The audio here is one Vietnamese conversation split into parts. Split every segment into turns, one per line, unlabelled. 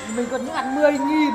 Mình còn những ăn 10.000.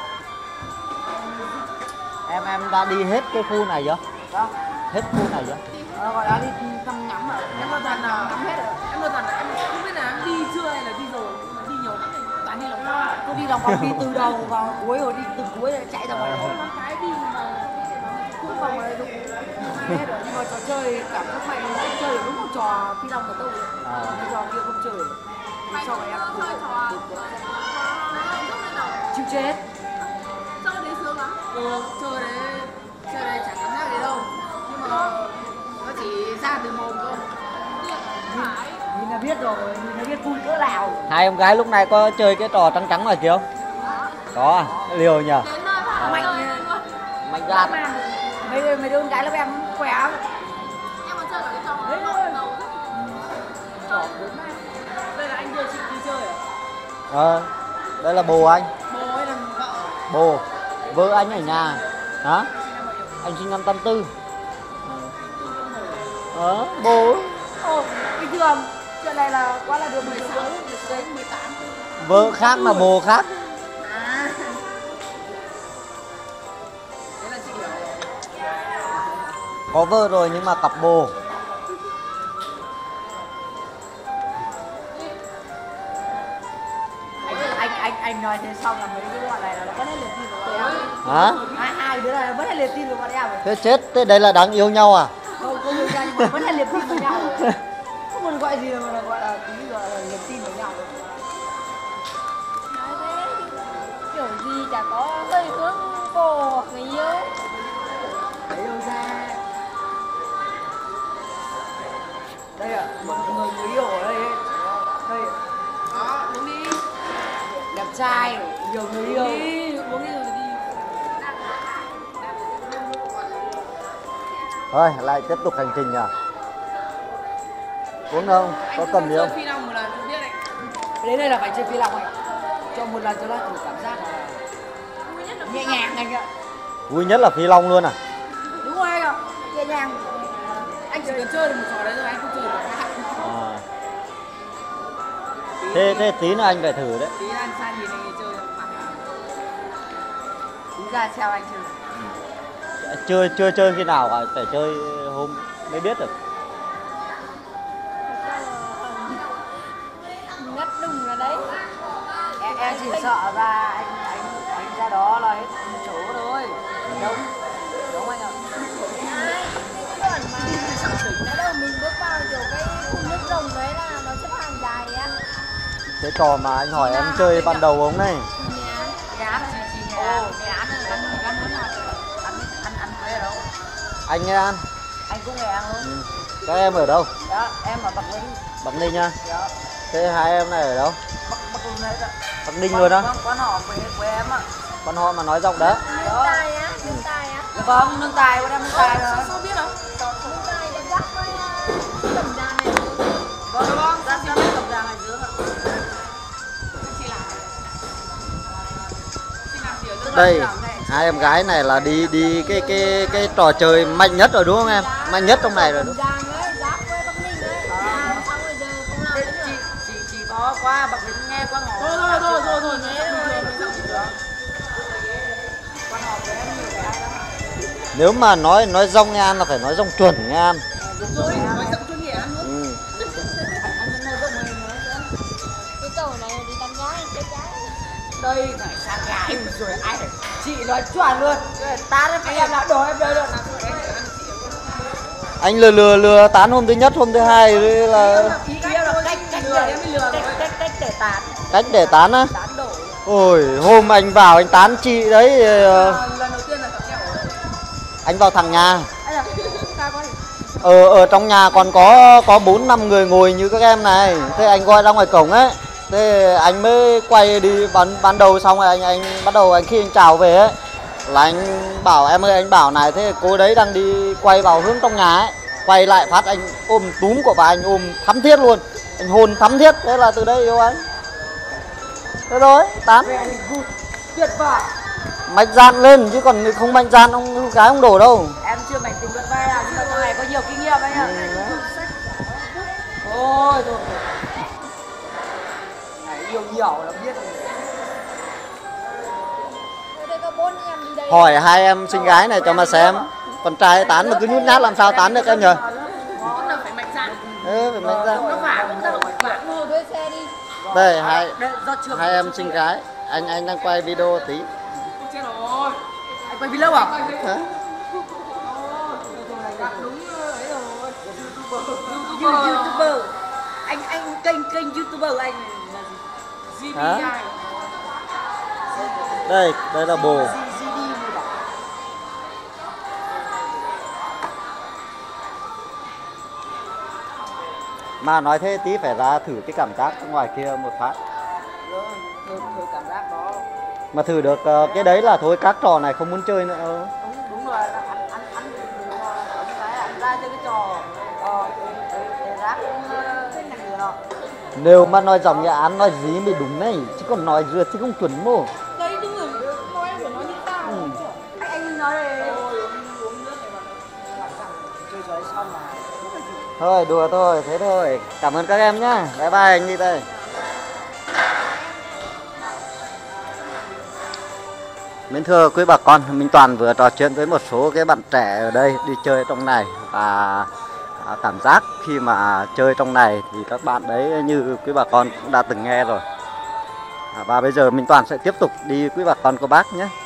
Em đã đi hết cái khu này chưa?
Đó.
Hết khu này chưa?
Gọi là đi thăm ngắm rồi.
Em nói thật là ngắm hết rồi. Em nói thật là em không biết là em đi chưa hay là đi rồi, nhưng mà đi nhiều lắm rồi. Toàn đi lòng vòng.
Tôi đi lòng vòng, đi từ đầu vào cuối rồi đi từ cuối rồi chạy ra ngoài đó.
Có cái đi mà
Cũng vòng ở đây đúng. Hết rồi, nhưng mà trò chơi cảm giác mạnh anh chơi được đúng một trò phi long của tôi. Cái trò kia không chơi được. Thì sau này em
không chơi trò
chịu chết.
chơi đấy sướng lắm. Chơi đấy chẳng cảm giác gì đâu, nhưng mà nó chỉ ra từ mồm thôi. Phải.
Nhìn là biết rồi, nhìn là biết vui cỡ nào.
Hai em gái lúc này có chơi cái trò trắng trắng này kia không? Có à? Liều nhờ.
Đến nơi vào
Mạnh
chơi
nha.
luôn.
Mạnh ra.
Mấy đứa con gái lớp em khỏe lắm.
Em còn chơi cả cái trò
Đấy
đầu
thôi.
đầu.
Trò bốn mai.
Đây là anh đưa chị đi chơi à?
Đây là bồ anh.
Bố hay là vợ?
Bồ. Vợ anh ở nhà. Hả? Anh sinh năm 84. Bồ.
Ồ, bình thường. Chuyện này là quá là được 16, 18.
Vợ khác mà bồ khác.
À.
Đấy là chị hiểu.
Có vợ rồi nhưng mà cặp bồ.
Anh nói thế xong là mấy cái bọn này là nó vẫn hay liệt tin của bọn em.
Hả?
Hai đứa này vẫn hay liệt tin của bọn em.
Thế chết, thế đây là đáng yêu nhau à?
Không yêu nhau nhưng mà vẫn hay liệt tin với nhau. Không muốn gọi gì mà gọi là tí gọi là liệt tin với nhau.
Nói thế kiểu gì chả có hơi hướng cô hoặc người yêu.
Đấy đâu ra. Đây à, một người yêu ở đây ấy. Đây.
Đó, uống đi.
Đẹp trai, nhiều người yêu.
Đi, uống đi rồi đi.
Thôi, lại tiếp tục hành trình à? Uống không? Có cầm gì không?
Phi long một lần không biết đấy.
Đến đây là phải chơi phi long anh. Cho một lần cho nó thử cảm giác là
Vui nhất là
nhẹ nhàng anh ạ.
Vui nhất là phi long luôn à?
Đúng rồi anh ạ, nhẹ nhàng.
anh chỉ cần chơi được một trò đấy thôi, anh không chơi được cái khác.
Thế tí nữa anh phải thử đấy.
Tí anh sang nhìn anh chơi mặt.
Tí ra theo anh chơi.
Chưa chơi khi nào cả, phải chơi hôm mới biết được.
Ngất đùng ra đấy.
Em chỉ sợ ra anh ra đó là hết chỗ thôi. Đúng anh ạ.
Chuẩn mà. Cái đầu mình bước vào kiểu cái khu nước rồng đấy là nó xếp hàng dài á.
Cái trò mà anh hỏi em chơi ban đầu ống này.
Cái án chị nhà. Cái án ăn món nào? Ăn quê ở đâu?
Anh Nghệ An.
Anh cũng Nghệ An luôn.
Các em ở đâu?
Đó, em ở Bắc Ninh.
Bắc Ninh nha.
Đó.
Thế hai em này ở đâu?
Bắc Ninh đấy đó.
Bắc Ninh luôn á?
Vâng, quán họ quê em ạ.
Quan họ mà nói giọng đó.
Nương tài á, nương tài á.
Dạ vâng, nương tài, bọn em nương tài rồi.
Sao biết không?
Nương tài là giáp với cẩm già này.
Vâng, ra xem cầm giang này dưới ạ.
Chị làm. Chị làm gì ở nước?
Đây, hai em gái này là đi cái trò chơi mạnh nhất rồi đúng không em? Mạnh nhất trong này rồi đúng
Cẩm giang đấy, giáp với Bắc Ninh đấy. Xong rồi giờ không làm nữa.
Chị chỉ có qua Bắc Ninh nghe qua ngõ.
Thôi, nhé.
Quan họ của em nhiều cái ai lắm.
Nếu mà nói rong Nghệ An là phải nói rong chuẩn Nghệ An.
Rồi, nói giọng chuyên nghiệp ăn luôn.
Ừ.
Cái cầu này đi tắm gái, chơi gái.
Đây phải sang gái rồi ai phải chị nói chuẩn luôn. Ta đấy phải em là đồ em chơi được nào.
Anh lừa tán hôm thứ nhất, hôm thứ hai là
Ý kia là cách để tán.
cách để tán á.
Tán đổ.
Ôi, hôm anh vào anh tán chị đấy,
Lần đầu tiên là gặp nhau ở đây.
anh vào thẳng nhà.
Ấy là ta có
Ở trong nhà còn có 4-5 người ngồi như các em này. Thế anh gọi ra ngoài cổng ấy. Thế anh mới quay đi ban đầu, xong rồi anh bắt đầu khi anh chào về ấy là anh bảo em ơi, anh bảo này, thế cô đấy đang đi quay vào hướng trong nhà ấy. Quay lại phát anh ôm túm của bà, anh ôm thắm thiết luôn. Anh hôn thắm thiết, thế là từ đấy yêu anh. Thế thôi, tán.
tuyệt vời.
Mạnh dạn lên chứ còn không mạnh dạn ông gái không đổ đâu.
Em chưa mạnh tình luận vai nào nhưng mà thằng này có nhiều kinh nghiệm anh ạ. Ôi rồi. Này, yêu nhiều là biết rồi.
đây.
Hỏi hai em xinh gái này cho mà xem. Con trai tán mà cứ nhút nhát làm sao tán được em nhỉ?
Con nào phải mạnh dạn.
Phải mạnh ra.
Nó vả cũng đâu vả.
Ngồi thuê xe đi.
Đây hai em xinh gái. Anh đang quay video tí.
Chết rồi. Anh quay video à?
Hả?
Đúng ấy rồi. YouTuber. Anh kênh YouTuber anh là gì?
Hả?
GBI.
Đây là bồ. Mà nói thế tí phải ra thử cái cảm giác ngoài kia một phát.
Thôi cảm giác đó.
Mà thử được cái đấy là thôi các trò này không muốn chơi nữa.
Đúng rồi, anh ra chơi cái trò cái rác cũng được đó.
Nếu mà nói giọng nhà án nói gì mới đúng này, chứ còn nói rượt chứ không chuẩn mô.
Đấy đúng rồi, nói em của nó như tao.
Anh nói đây. Uống nước này mà chơi trò ấy xong mà.
Thôi đùa thôi, thế thôi. Cảm ơn các em nhá. Bye bye anh đi đây. Mến thưa quý bà con, Minh Toàn vừa trò chuyện với một số cái bạn trẻ ở đây đi chơi trong này và cảm giác khi mà chơi trong này thì các bạn đấy như quý bà con cũng đã từng nghe rồi. Và bây giờ Minh Toàn sẽ tiếp tục đi quý bà con cô bác nhé.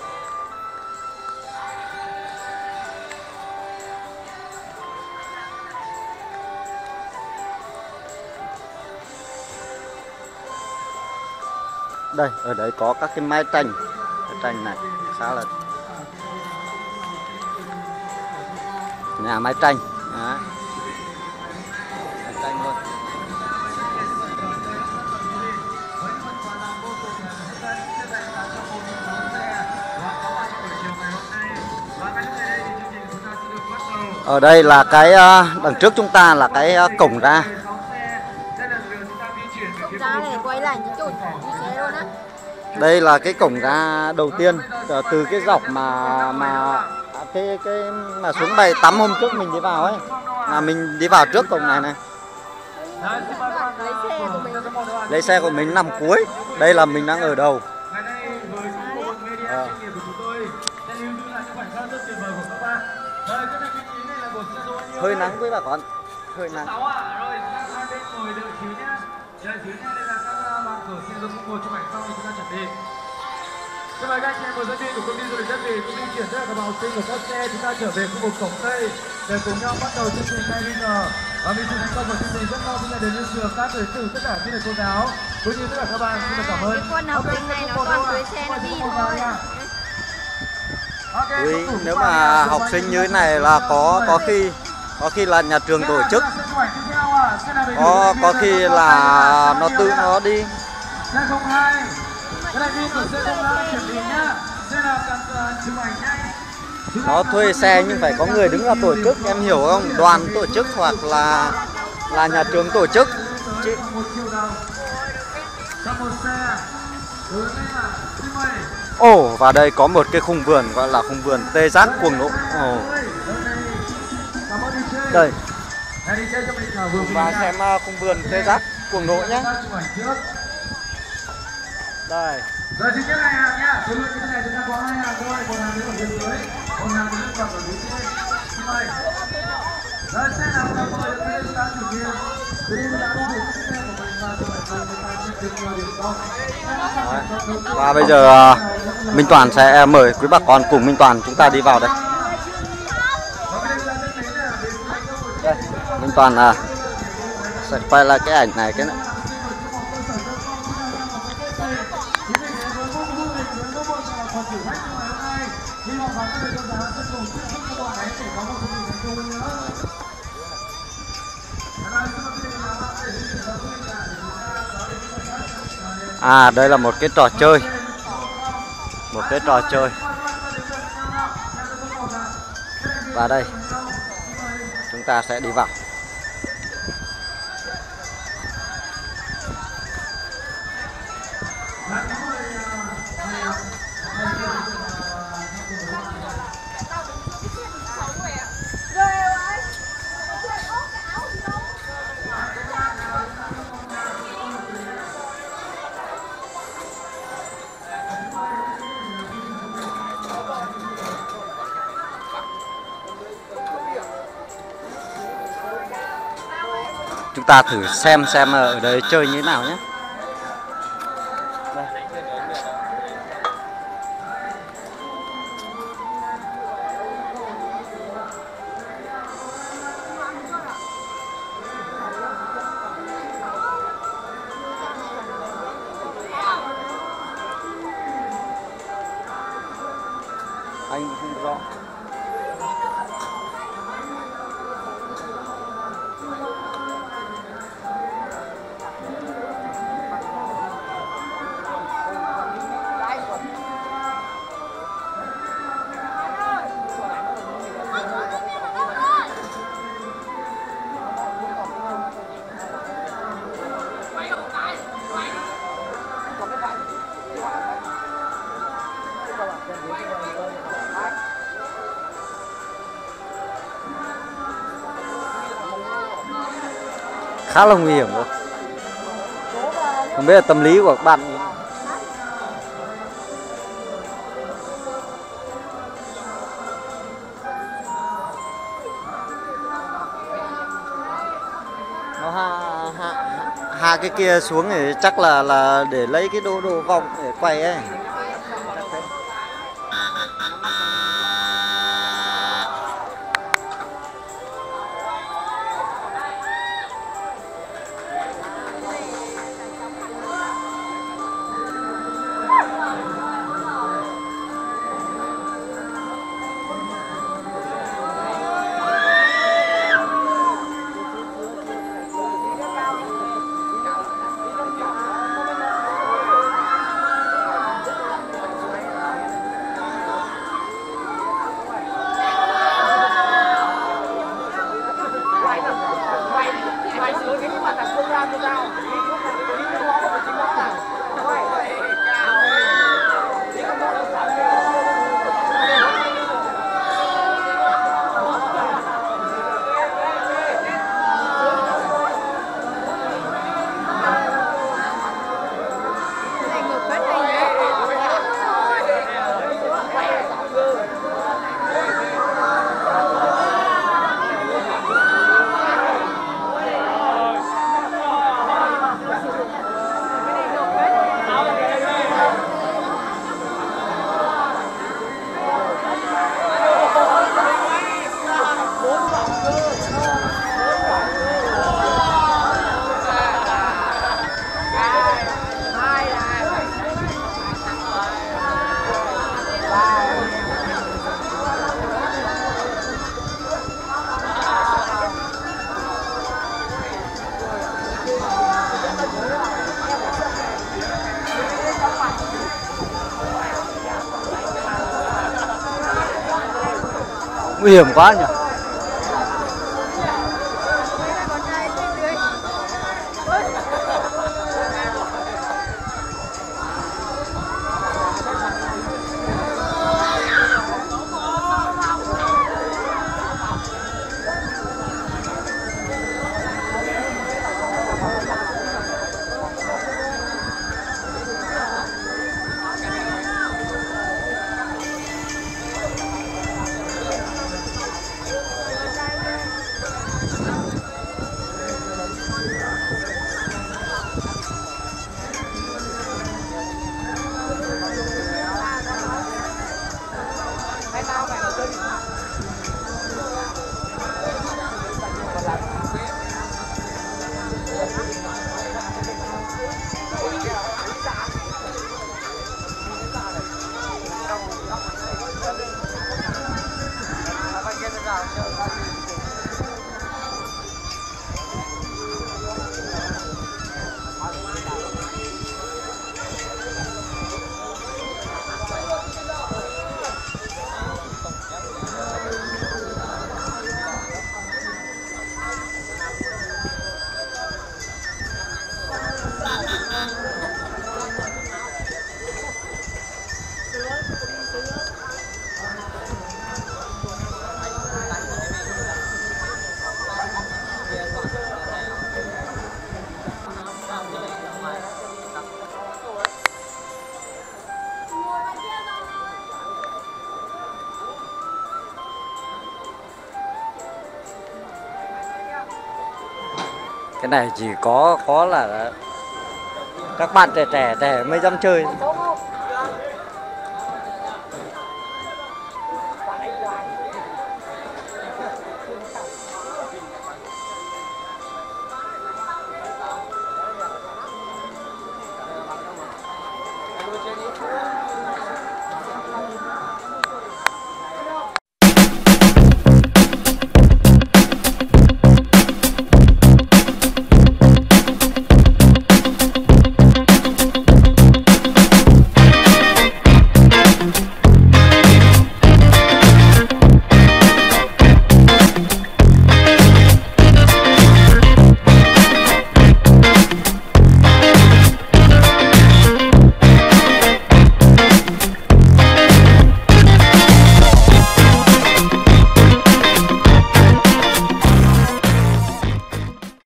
Đây, ở đấy có các cái mái tranh. Cái tranh này khá là nhà mái tranh. Đấy. Mái tranh luôn. Ở đây là cái đằng trước chúng ta là cái cổng ra.
Cổng ra này quay lại những chỗ đi xe luôn á.
Đây là cái cổng ra đầu tiên từ cái dọc mà xuống bày tắm hôm trước mình đi vào ấy, là mình đi vào trước cổng này này. Lấy xe của mình nằm cuối. Đây là mình đang ở đầu. Hơi nắng với bà con, hơi nắng.
Xin mời các anh em và giáo viên của công ty du lịch Đất Việt cũng di chuyển tất cả các học sinh của các xe chúng ta trở về khu vực cổng Tây để cùng nhau bắt đầu chương trình ngay bây giờ. Và mình thành công của chương trình rất mong chúng ta đến đến trường các thầy tử tất cả các thầy cô giáo cũng như tất cả các bạn xin được cảm ơn.
Cái con học sinh này nó toàn thuê xe nó đi thôi.
Ui, nếu mà học sinh như thế này là có khi là nhà trường tổ chức, có khi là nó tự nó đi. Nó thuê xe nhưng phải có người đứng ra tổ chức, em hiểu không? Đoàn tổ chức hoặc là nhà trường tổ chức. Ồ, và đây có một cái khung vườn gọi là khung vườn tê giác cuồng nộ. Ồ. Đây. Và xem khung vườn tê giác cuồng nộ nhé. Đây.
Rồi thì tiếp hai hàng nhá. Số lượng như thế này chúng ta có hai hàng thôi, một hàng đứng ở phía dưới, một hàng đứng ở phía trên. Xin mời. Rồi xe nào đã mời được lên ta chủ nhiệm. Đi đã có được chiếc xe của mình và rồi người ta sẽ được nhiều điểm không.
Và bây giờ Minh Toàn sẽ mời quý bà con cùng Minh Toàn chúng ta đi vào đây. Đây, Minh Toàn sẽ quay lại cái ảnh này cái này. À, đây là một cái trò chơi. Một cái trò chơi. Và đây chúng ta sẽ đi vào. Chúng ta thử xem ở đây chơi như thế nào nhé. Anh không rõ. Khá là nguy hiểm rồi. Không biết là tâm lý của các bạn như thế nào. Nó hạ cái kia xuống thì chắc là để lấy cái đồ vòng để quay ấy. Nguy hiểm quá nhỉ. Cái này chỉ có là các bạn trẻ trẻ mới dám chơi.